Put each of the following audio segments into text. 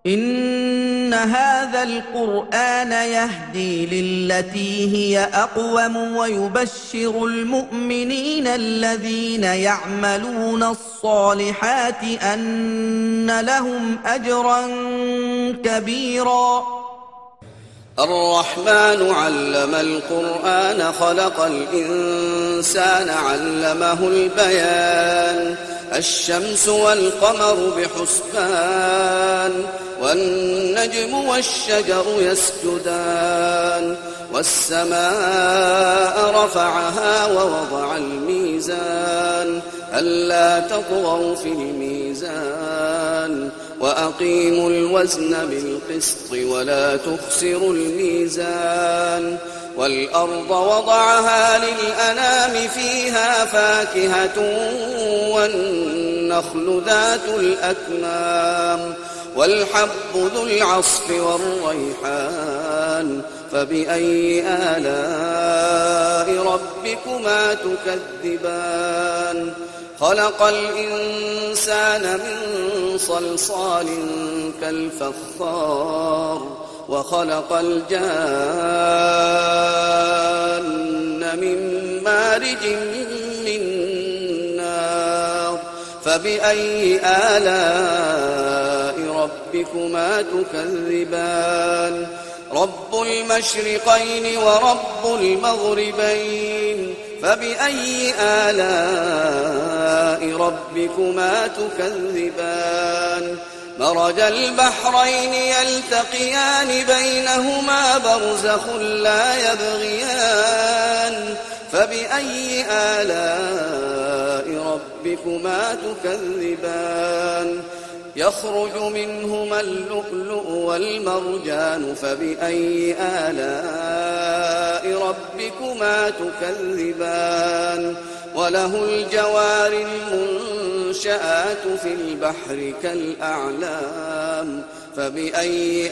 إن هذا القرآن يهدي للتي هي أقوم ويبشر المؤمنين الذين يعملون الصالحات أن لهم أجرا كبيرا. الرحمن علم القرآن خلق الإنسان علمه البيان الشمس والقمر بحسبان والنجم والشجر يسجدان والسماء رفعها ووضع الميزان ألا تطغوا في الميزان وأقيموا الوزن بالقسط ولا تخسروا الميزان والأرض وضعها للأنام فيها فاكهة والنخل ذات الأكمام والحب ذو العصف والريحان فبأي آلاء ربكما تكذبان خلق الإنسان من صلصال كالفخار وخلق الجان من مارج من نار فبأي آلاء ربكما تكذبان رب المشرقين ورب المغربين فبأي آلاء ربكما تكذبان مرج البحرين يلتقيان بينهما برزخ لا يبغيان فبأي آلاء ربكما تكذبان يخرج منهما اللؤلؤ والمرجان فبأي آلاء ربكما تكذبان وله الجوار المنشآت في البحر كالأعلام فبأي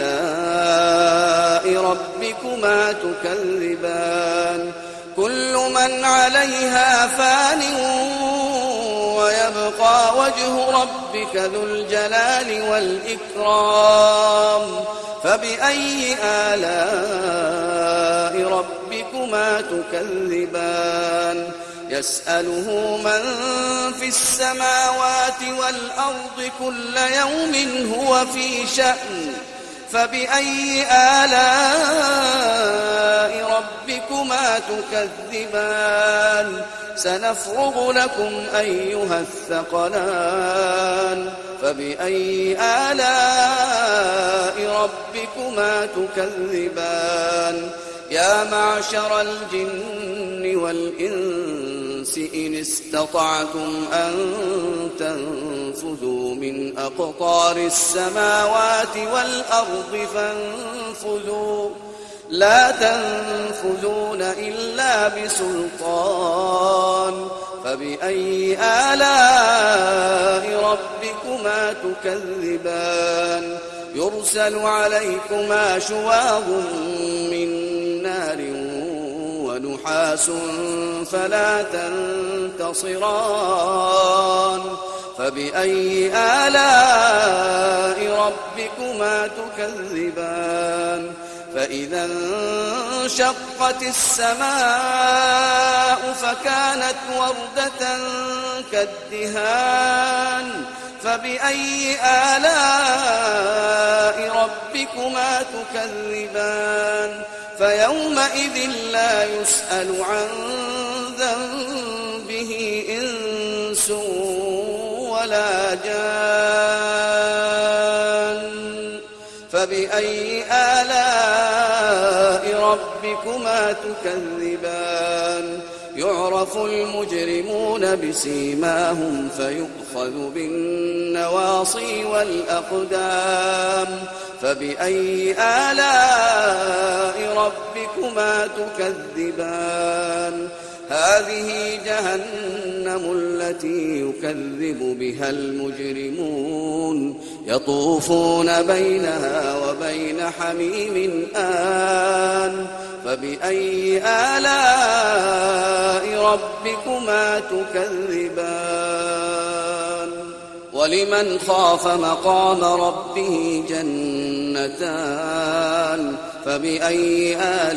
آلاء ربكما تكذبان كل من عليها فان ويبقى وجه ربك ذو الجلال والإكرام فبأي آلاء ربكما تكذبان يسأله من في السماوات والأرض كل يوم هو في شأن فبأي آلاء ربكما تكذبان سنفرغ لكم أيها الثقلان فبأي آلاء ربكما تكذبان يا معشر الجن والإنس إن استطعتم أن تنفذوا من أقطار السماوات والأرض فانفذوا لا تنفذون إلا بسلطان فبأي آلاء ربكما تكذبان يرسل عليكما شواظ من نار ونحاس فلا تنتصران فبأي آلاء ربكما تكذبان فإذا انشقت السماء فكانت وردة كالدهان فبأي آلاء ربكما تكذبان فيومئذ لا يسأل عن ذنبه إنس ولا جان فبأي آلاء ربكما تكذبان يعرف المجرمون بسيماهم فيؤخذ بالنواصي والأقدام فبأي آلاء ربكما تكذبان هذه جهنم التي يكذب بها المجرمون يطوفون بينها وبين حميم آن فبأي آلاء ربكما تكذبان ولمن خاف مقام ربه جنتان فبأي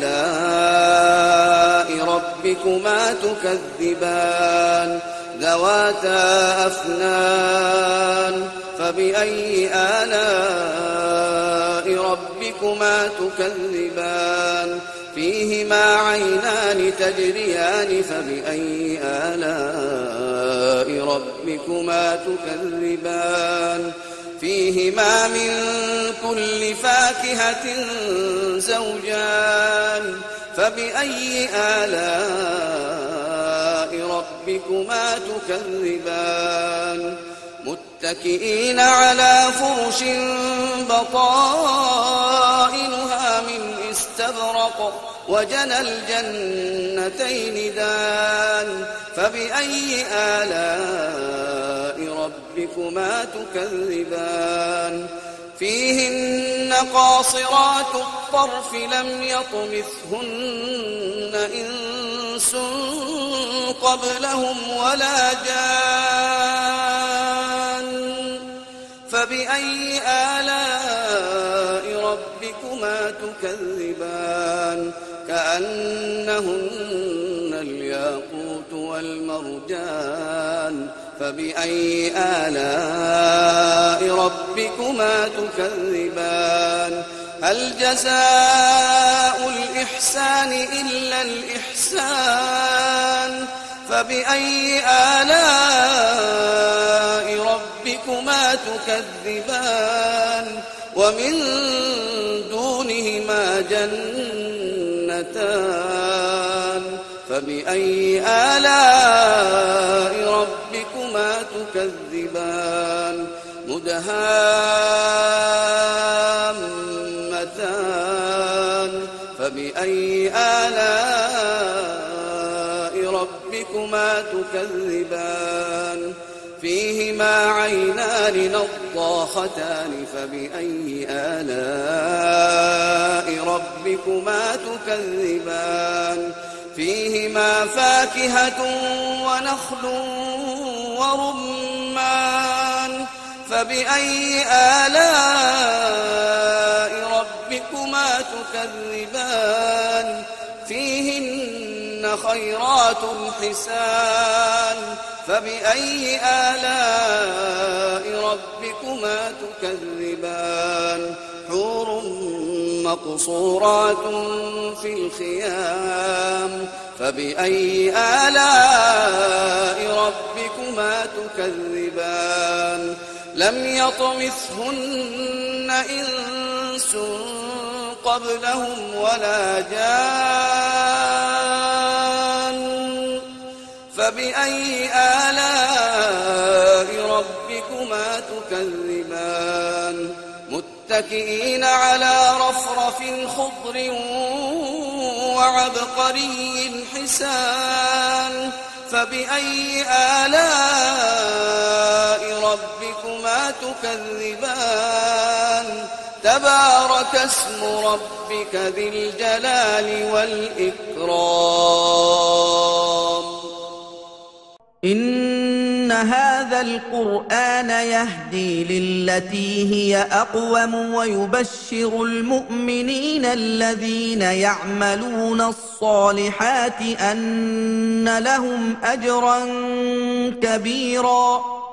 آلاء ربكما تكذبان ذواتا أفنان فبأي آلاء ربكما تكذبان فيهما عينان تجريان فبأي آلاء ربكما تكذبان فيهما من كل فاكهة زوجان فبأي آلاء ربكما تكذبان متكئين على فرش بطائنها من استبرق وجنى الجنتين دان فبأي آلاء ربكما تكذبان فيهن قاصرات الطرف لم يطمثهن إنس قبلهم ولا جان فبأي آلاء ربكما تكذبان كأنهن الياقوت والمرجان فبأي آلاء ربكما تكذبان هل جزاء الإحسان إلا الإحسان فبأي آلاء ربكما تكذبان ومن دونهما جنتان فبأي آلاء ربكما تكذبان مدهامتان فبأي آلاء ربكما تكذبان فيهما عينان نضاختان فبأي آلاء ربكما تكذبان فيهما فاكهة ونخل ورمان فبأي آلاء ربكما تكذبان فيهن خيرات حسان فبأي آلاء ربكما تكذبان حور مقصورات في الخيام فبأي آلاء ربكما تكذبان لم يطمثهن إنس قبلهم ولا جان فبأي آلاء ربكما تكذبان متكئين على رفرف خضر وعبقري حسان فبأي آلاء ربكما تكذبان تبارك اسم ربك ذي الجلال والإكرام إن هذا القرآن يهدي للتي هي أقوم ويبشر المؤمنين الذين يعملون الصالحات أن لهم أجرا كبيرا